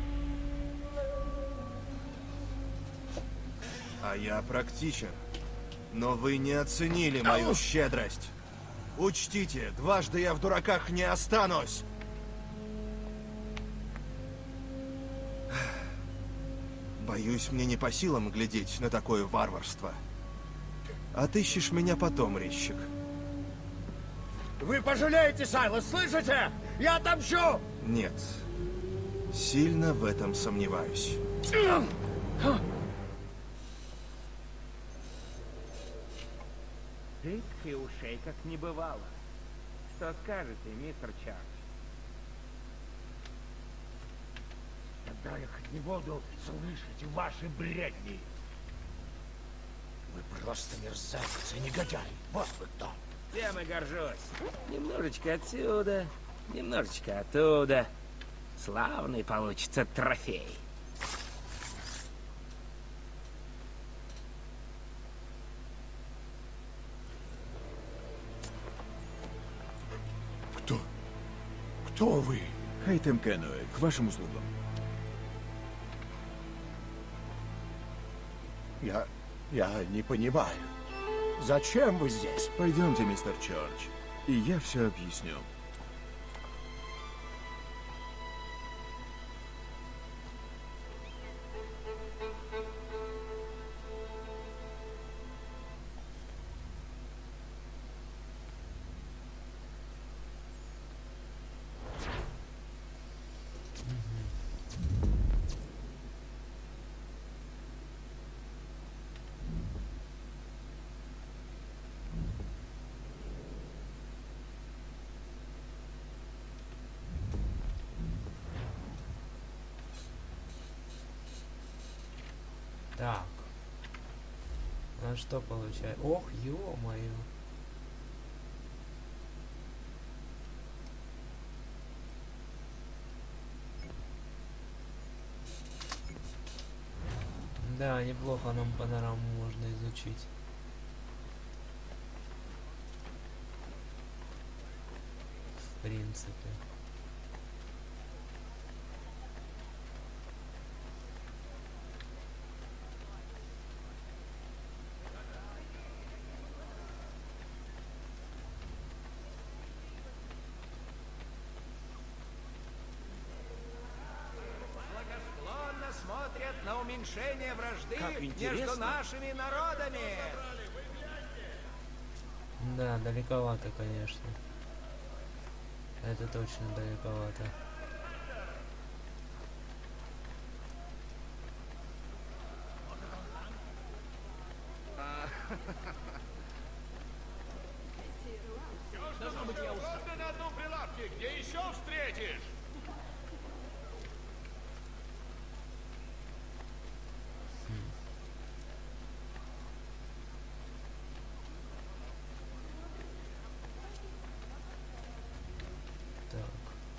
А я практичен. Но вы не оценили мою щедрость. Учтите, дважды я в дураках не останусь. Боюсь, мне не по силам глядеть на такое варварство. Отыщешь меня потом, резчик. Вы пожалеете, Сайлас, слышите? Я отомщу! Нет. Сильно в этом сомневаюсь. Тык и ушей как не бывало. Что скажете, мистер Чарльз? Когда я хоть не буду слышать ваши бредни. Вы просто мерзавец и негодяй. Вот вы кто. Тем и горжусь. Немножечко отсюда, немножечко оттуда. Славный получится трофей. Кто вы? Хейтем Кенуэ, к вашим услугам. Я не понимаю. Зачем вы здесь? Пойдемте, мистер Чорч, и я все объясню. Так. А что получается? Ох, ё-моё. Да, неплохо нам панораму можно изучить. В принципе. на уменьшение вражды Как между интересно. нашими народами. Да, далековато, конечно. Это точно далековато. Должно быть, я устал. На одном прилавке, где еще встретишь? Так.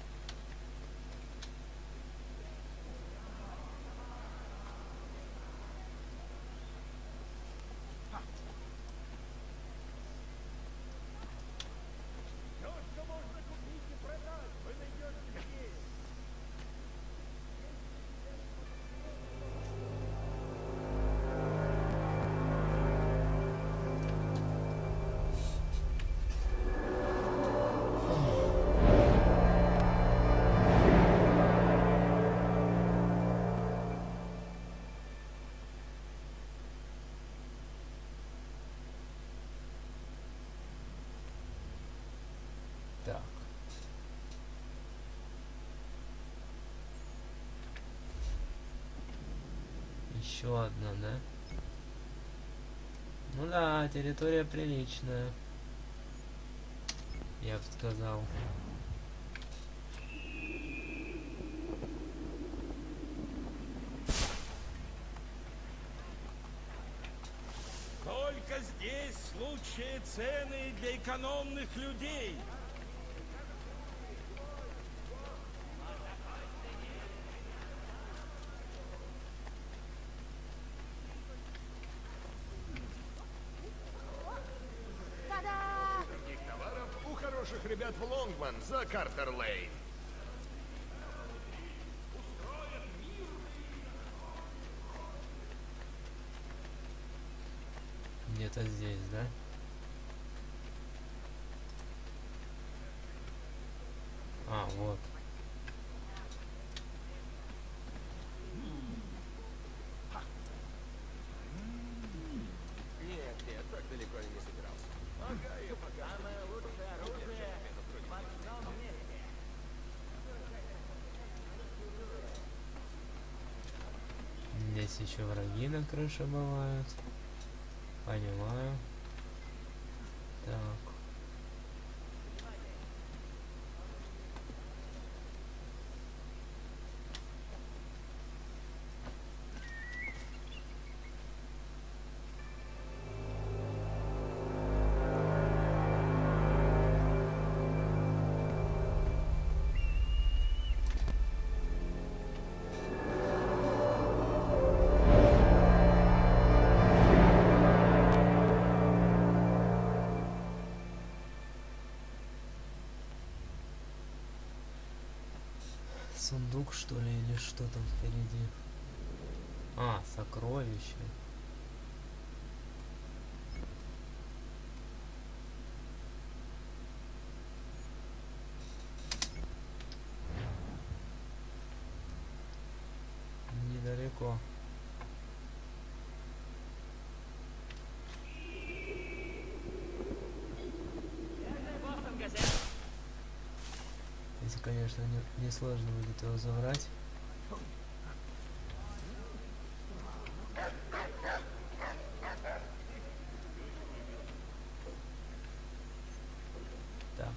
Все, что можно купить и продать, вы найдете здесь. Так. Еще одна, да? Ну да, территория приличная. Я бы сказал. Только здесь лучшие цены для экономных людей. Других товаров у хороших ребят в Лонгман за Картер-Лейн. Где-то здесь, да? А, вот. Нет, нет, так далеко я не собирался. Ага, я пока. Самое лучшее оружие в одном месте. Здесь еще враги на крыше бывают. Понимаю. Так. Сундук, что ли, или что там впереди? А, сокровище. Недалеко. Если, конечно, не сложно будет его забрать. Так.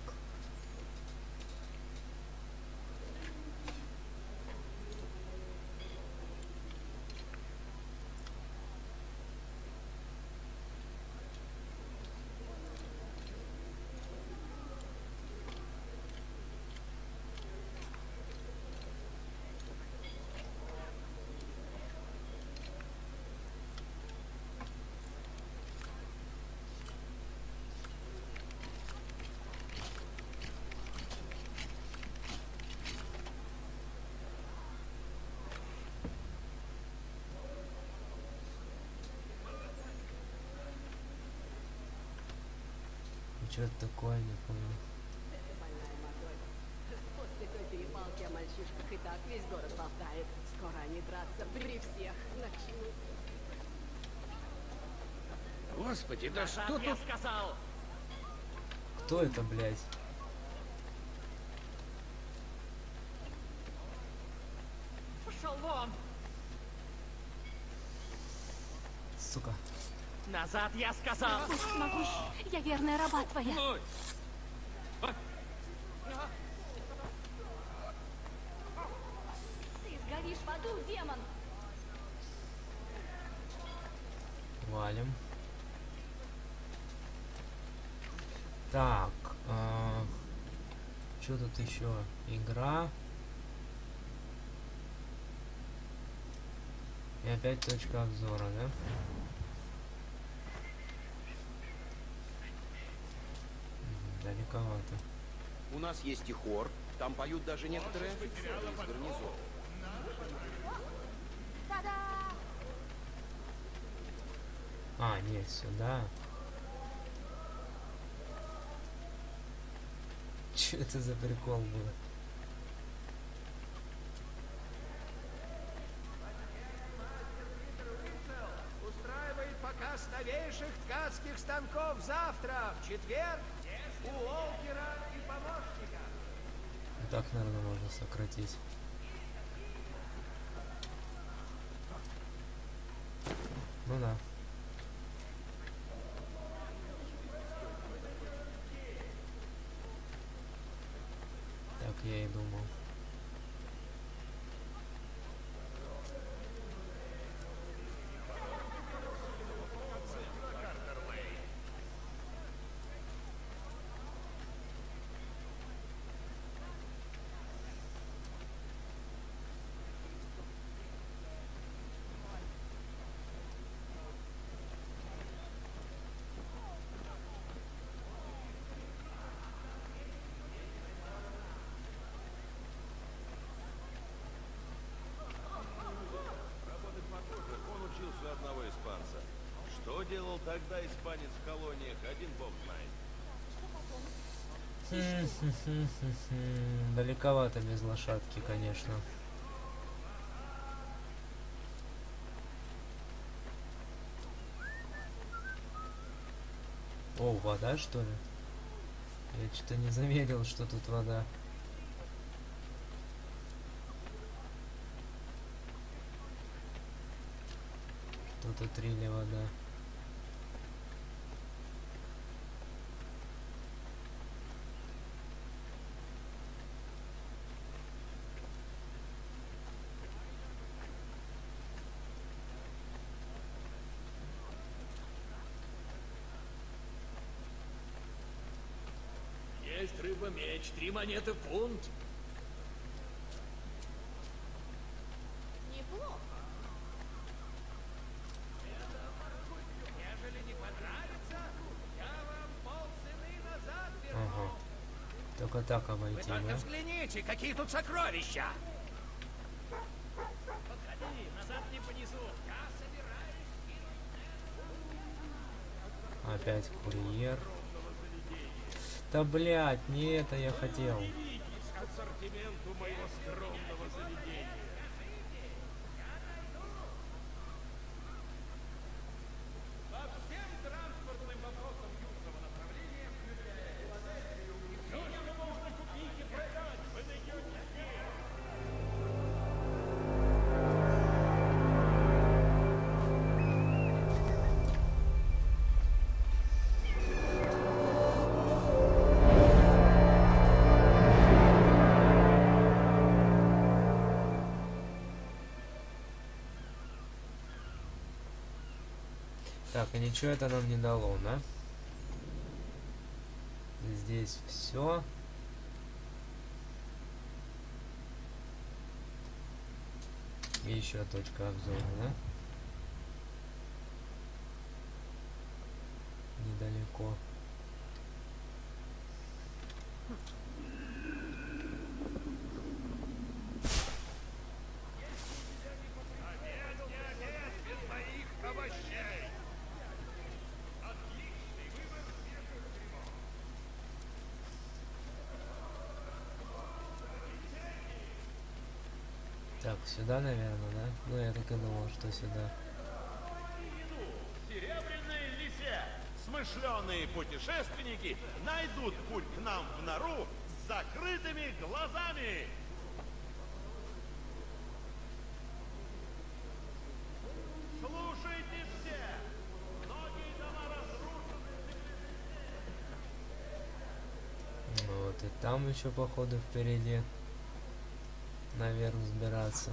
Что это такое, не понял. После той перепалки о мальчишках и так весь город болтает. Скоро они драться при всех начнут. Господи, да Назад, что я тут? сказал! Кто это, блядь? Пошел вон! Сука. Назад, я сказал! Могуш, я верная раба твоя. Ты сгоришь в аду, демон! Валим. Так, что тут еще? Игра. И опять точка обзора, да? Далековато. У нас есть и хор, там поют даже некоторые офицеры из гарнизона. А, нет, сюда. Че это за прикол был? Устраивает показ новейших ткацких станков завтра, в четверг, у Уолкера и помощника. Так, наверное, можно сократить. Ну да. Так я и думал. Он учился у одного испанца. Что делал тогда испанец в колониях, один бог знает. Далековато без лошадки, конечно. О, вода, что ли? Я что-то не заметил, что тут вода. Тут отрили вода. Есть рыба-меч, 3 монеты в фунт. Неплохо. Ежели не понравится, я вам полцены назад верну. Ага. Только так Вы обойти, только да? взгляните, какие тут сокровища! Подходи, назад не понесу. Я собираюсь кинуть. Опять курьер. Да блять, не это я хотел. К ассортименту моего скромного заведения. По всем транспортным вопросам южного направления, Все, что можно купить и продать, вы найдете здесь. Так, и ничего это нам не дало, да? Здесь все. И еще точка обзора, да? Недалеко. без моих овощей. Отличный выбор свежих грибов. Так, сюда, наверное, да? Ну, я так и думал, что сюда. Серебряные лися, смышленые путешественники найдут путь к нам в нору с закрытыми глазами. Слушайте все! Многие дома разрушены. Вот, и там еще, походу, впереди наверх взбираться.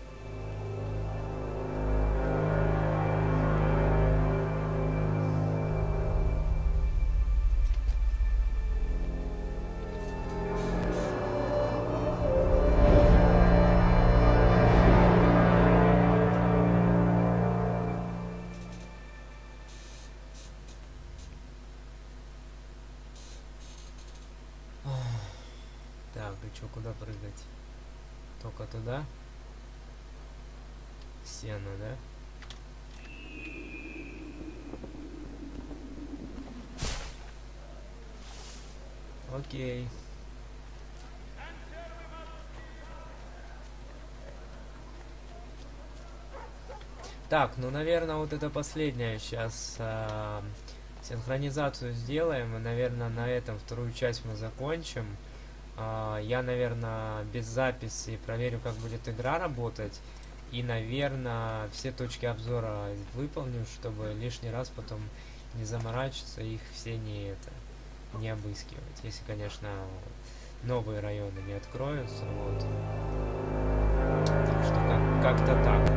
Так, и чё, куда прыгать? Только туда? Стену, да? Окей. Так, ну, наверное, вот это последнее сейчас синхронизацию сделаем, и, наверное, на этом вторую часть мы закончим. Я, наверное, без записи проверю, как будет игра работать, и, наверное, все точки обзора выполню, чтобы лишний раз потом не заморачиваться, их все не обыскивать, если, конечно, новые районы не откроются, вот. Так что как-то так.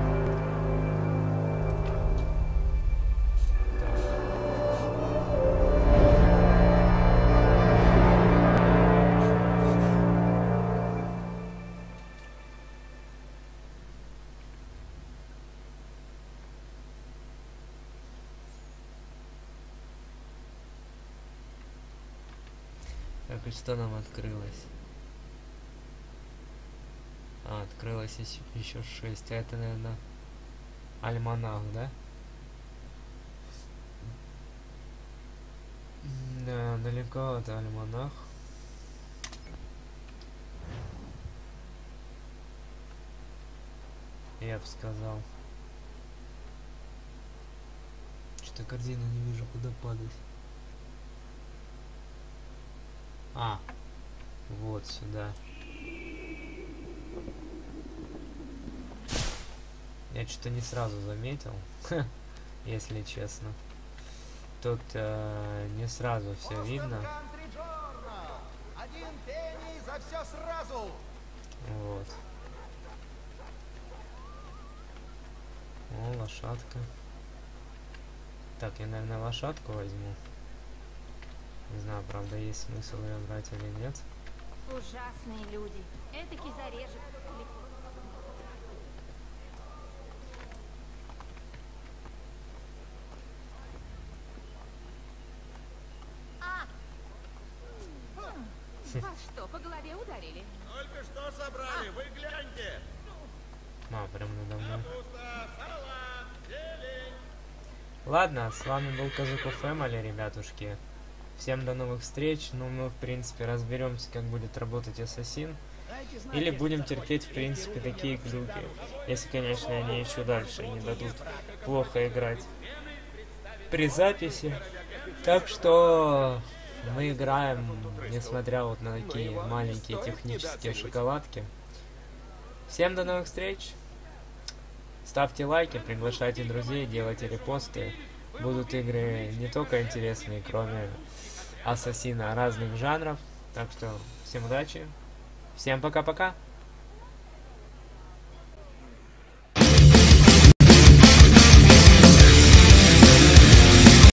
Так, и что нам открылось? Открылось еще 6. А это, наверное, альманах, да? Да, далеко это альманах. Я бы сказал. Что-то корзину не вижу, куда падать. Вот сюда. Я что-то не сразу заметил, если честно. Тут не сразу все видно. Один пенни за все сразу. Вот. О, лошадка. Так, я, наверное, лошадку возьму. Не знаю, правда, есть смысл ее брать или нет. Ужасные люди. Этакий зарежет. Вас что, по голове ударили? Только что собрали, вы гляньте. Прям надо мной. Капуста, салат, зелень. Ладно, с вами был Казуко Фэмили, ребятушки. Всем до новых встреч. Ну, мы, в принципе, разберемся, как будет работать Ассасин. Или будем терпеть, в принципе, такие глюки. Если, конечно, они еще дальше не дадут плохо играть при записи. Так что мы играем, несмотря вот на такие маленькие технические шоколадки. Всем до новых встреч. Ставьте лайки, приглашайте друзей, делайте репосты. Будут игры не только интересные, кроме Ассасина, разных жанров. Так что всем удачи. Всем пока-пока.